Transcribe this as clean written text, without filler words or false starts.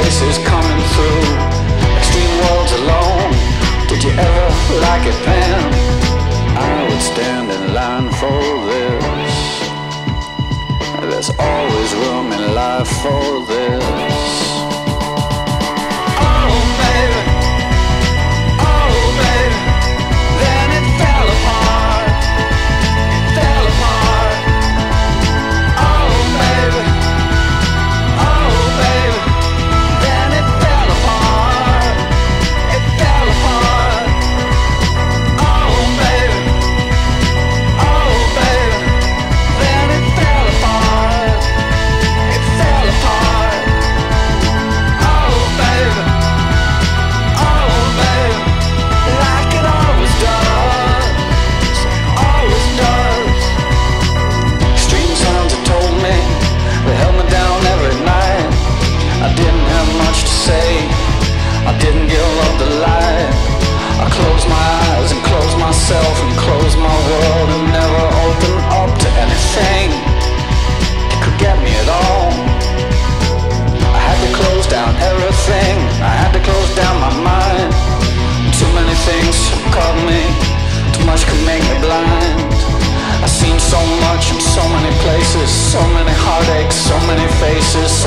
faces coming through. Extreme worlds alone. Did you ever like it, Pam? I would stand in line for this. There's always room in life for this. And close my world and never open up to anything that could get me at all. I had to close down everything. I had to close down my mind. Too many things caught me. Too much could make me blind. I've seen so much in so many places, so many heartaches, so many faces, so